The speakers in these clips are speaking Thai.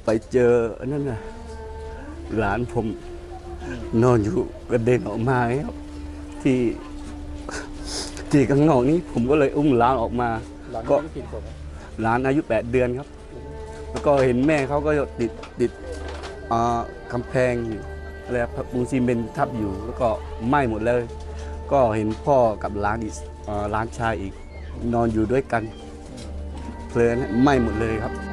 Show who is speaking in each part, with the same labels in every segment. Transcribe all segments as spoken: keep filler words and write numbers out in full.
Speaker 1: ไปเจอนั่นน่ะหลานผมนอนอยู่กระเด็นออกมาครับที่ที่ข้างนอกนี้ผมก็เลยอุ้มหลานออกมาก็หลานอายุแปดเดือนครับแล้วก็เห็นแม่เขาก็ติดติดกำแพงอยู่อะไรปูนซีเมนต์ทับอยู่แล้วก็ไหม้หมดเลยก็เห็นพ่อกับหลานอีกหลานชายอีกนอนอยู่ด้วยกันเพลินไหม้หมดเลยครับ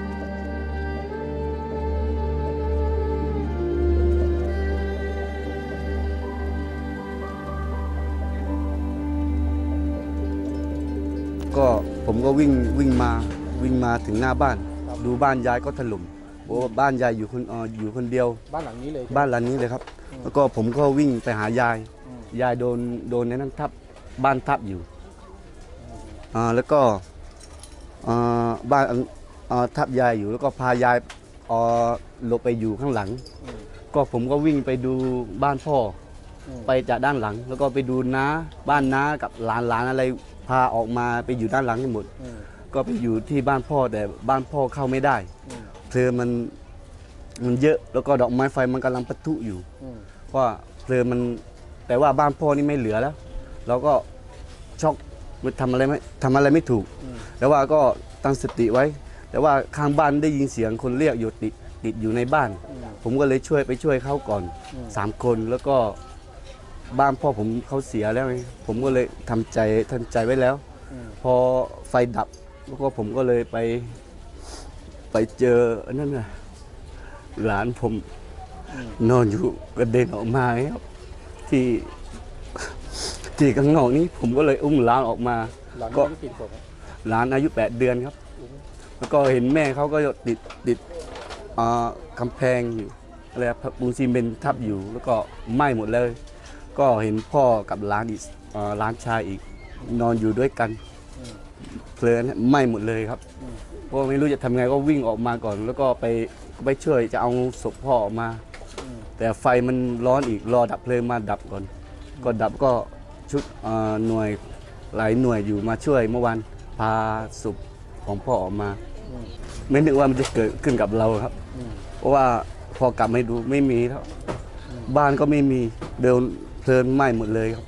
Speaker 1: ก็ผมก็วิ่งวิ่งมาวิ่งมาถึงหน้าบ้านดูบ้านยายก็ถล่มเพราะว่าบ้านยายอยู่คนอ่ออยู่คนเดียวบ้านหลังนี้เลยบ้านหลังนี้เลยครับแล้วก็ผมก็วิ่งไปหายายยายโดนโดนในนั้นทับบ้านทับอยู่อ่าแล้วก็อ่าบ้านอ่าทับยายอยู่แล้วก็พายายอ่าหลบไปอยู่ข้างหลังก็ผมก็วิ่งไปดูบ้านพ่อไปจากด้านหลังแล้วก็ไปดูน้าบ้านน้ากับหลานหลานอะไรพาออกมาไปอยู่ด้านหลังให้หมดก็ไปอยู่ที่บ้านพ่อแต่บ้านพ่อเข้าไม่ได้เพลิงมันมันเยอะแล้วก็ดอกไม้ไฟมันกำลังปะทุอยู่เพราะเพลิงมันแต่ว่าบ้านพ่อนี่ไม่เหลือแล้วเราก็ช็อกมันทำอะไรไม่ทำอะไรไม่ถูกแต่ว่าก็ตั้งสติไว้แต่ว่าข้างบ้านได้ยินเสียงคนเรียกอยู่ติดติดอยู่ในบ้านผมก็เลยช่วยไปช่วยเขาก่อนสามคนแล้วก็บ้านพ่อผมเขาเสียแล้วไงผมก็เลยทำใจทำใจไว้แล้วพอไฟดับแล้วก็ผมก็เลยไปไปเจอนั่นน่ะหลานผมนอนอยู่กระเด็นออกมาครับที่ที่ข้างนอกนี้ผมก็เลยอุ้มหลานออกมาก็หลานอายุแปดเดือนครับแล้วก็เห็นแม่เขาก็ติดติดกำแพงอยู่อะไรปูนซีเมนต์ทับอยู่แล้วก็ไหม้หมดเลยก็เห็นพ่อกับหลานอีกหลานชายอีกนอนอยู่ด้วยกันเพลินไหม้หมดเลยครับเพราะไม่รู้จะทำไงก็วิ่งออกมาก่อนแล้วก็ไปไปช่วยจะเอาศพพ่อออกมาแต่ไฟมันร้อนอีกรอดับเพลิงมาดับก่อนก็ดับก็ชุดหน่วยหลายหน่วยอยู่มาช่วยเมื่อวานพาศพของพ่อออกมาไม่นึกว่ามันจะเกิดขึ้นกับเราครับเพราะว่าพอกลับมาดูไม่มีแล้วบ้านก็ไม่มีเดินเพลิงไหม้หมดเลยครับ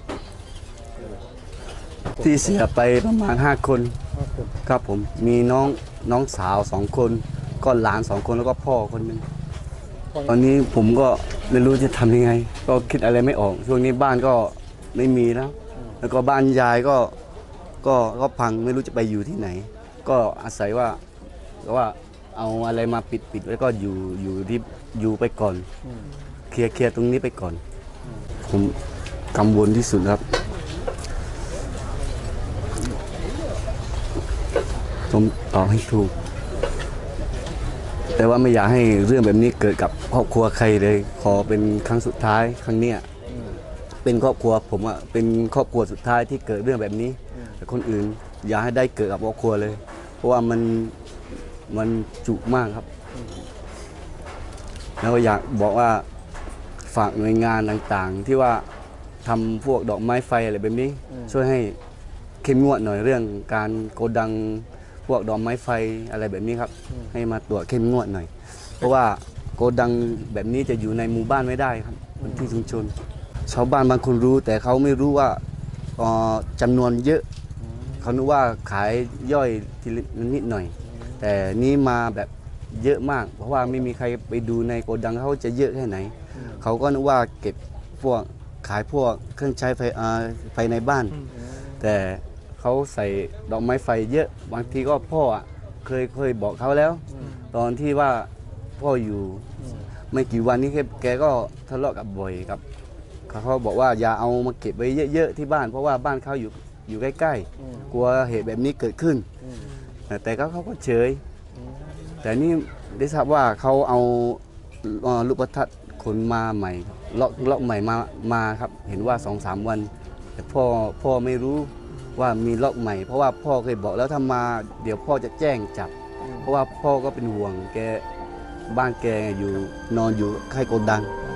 Speaker 1: ที่เสียไปประมาณห้าคนครับผมมีน้องน้องสาวสองคนก็หลานสองคนแล้วก็พ่อคนหนึ่งตอนนี้ผมก็ไม่รู้จะทำยังไงก็คิดอะไรไม่ออกช่วงนี้บ้านก็ไม่มีแล้วแล้วก็บ้านยายก็ก็ก็พังไม่รู้จะไปอยู่ที่ไหนก็อาศัยว่าว่าเอาอะไรมาปิดปิดแล้วก็อยู่อยู่ที่อยู่ไปก่อนเคลียร์เคลียร์ตรงนี้ไปก่อนผมกังวลที่สุดครับผมตอบให้ถูกแต่ว่าไม่อยากให้เรื่องแบบนี้เกิดกับครอบครัวใครเลยขอเป็นครั้งสุดท้ายครั้งนี้เป็นครอบครัวผมอ่ะเป็นครอบครัวสุดท้ายที่เกิดเรื่องแบบนี้แต่คนอื่นอย่าให้ได้เกิดกับครอบครัวเลยเพราะว่ามันมันจุกมากครับแล้วอยากบอกว่าฝากหน่วยงานต่างๆที่ว่าทำพวกดอกไม้ไฟอะไรแบบนี้ช่วยให้เข้มงวดหน่อยเรื่องการโกดังพวกดอกไม้ไฟอะไรแบบนี้ครับให้มาตรวจเข้มงวดหน่อยเพราะว่าโกดังแบบนี้จะอยู่ในหมู่บ้านไม่ได้ครับเป็นที่ชุมชนชาวบ้านบางคนรู้แต่เขาไม่รู้ว่าจำนวนเยอะเขาคิดว่าขายย่อยทีนิดหน่อยแต่นี้มาแบบเยอะมากเพราะว่าไม่มีใครไปดูในโกดังเขาจะเยอะแค่ไหนเขาก็นึกว่าเก็บพวกขายพวกเครื่องใช้ไฟไฟในบ้านแต่เขาใส่ดอกไม้ไฟเยอะบางทีก็พ่อเคยเคยบอกเขาแล้วตอนที่ว่าพ่ออยู่ไม่กี่วันนี้แกก็ทะเลาะกับบ่อยกับเขาบอกว่าอย่าเอามาเก็บไว้เยอะๆที่บ้านเพราะว่าบ้านเขาอยู่อยู่ใกล้ๆกลัวเหตุแบบนี้เกิดขึ้นแต่เขาเขาก็เฉยแต่นี่ได้ทราบว่าเขาเอาลูกประทัดขนมาใหม่ล็อกล็อกใหม่มามาครับเห็นว่าสองสามวันแต่พ่อพ่อไม่รู้ว่ามีล็อกใหม่เพราะว่าพ่อเคยบอกแล้วถ้ามาเดี๋ยวพ่อจะแจ้งจับเพราะว่าพ่อก็เป็นห่วงแกบ้านแกอยู่นอนอยู่ใกล้โกดัง